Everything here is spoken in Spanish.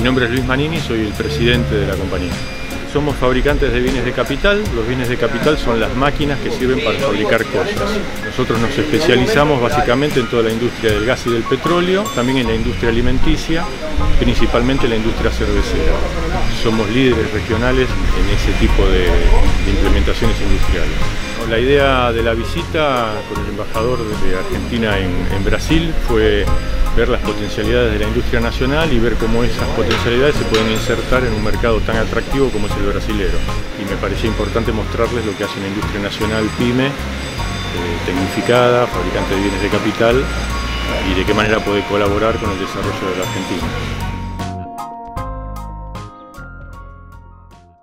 Mi nombre es Luis Manini, soy el presidente de la compañía. Somos fabricantes de bienes de capital. Los bienes de capital son las máquinas que sirven para fabricar cosas. Nosotros nos especializamos básicamente en toda la industria del gas y del petróleo, también en la industria alimenticia, principalmente en la industria cervecera. Somos líderes regionales en ese tipo de implementaciones industriales. La idea de la visita con el embajador de Argentina en Brasil fue ver las potencialidades de la industria nacional y ver cómo esas potencialidades se pueden insertar en un mercado tan atractivo como es el brasilero. Y me parecía importante mostrarles lo que hace una industria nacional pyme, tecnificada, fabricante de bienes de capital, y de qué manera puede colaborar con el desarrollo de la Argentina.